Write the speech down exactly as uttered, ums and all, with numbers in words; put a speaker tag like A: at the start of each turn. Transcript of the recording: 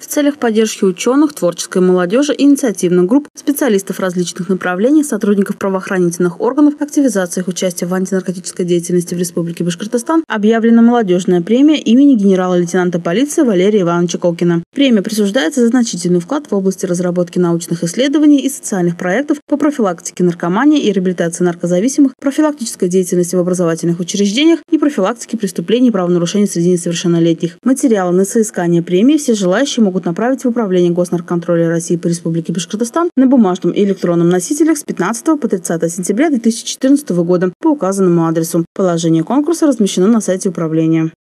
A: В целях поддержки ученых, творческой молодежи, инициативных групп, специалистов различных направлений, сотрудников правоохранительных органов, активизации их участия в антинаркотической деятельности в Республике Башкортостан объявлена молодежная премия имени генерала-лейтенанта полиции Валерия Ивановича Колкина. Премия присуждается за значительный вклад в области разработки научных исследований и социальных проектов по профилактике наркомании и реабилитации наркозависимых, профилактической деятельности в образовательных учреждениях и профилактике преступлений и правонарушений среди несовершеннолетних. Материалы на соискание премии все желающие могут направить в Управление госнаркоконтроля России по Республике Башкортостан на бумажном и электронном носителях с пятнадцатого по тридцатое сентября две тысячи четырнадцатого года по указанному адресу. Положение конкурса размещено на сайте управления.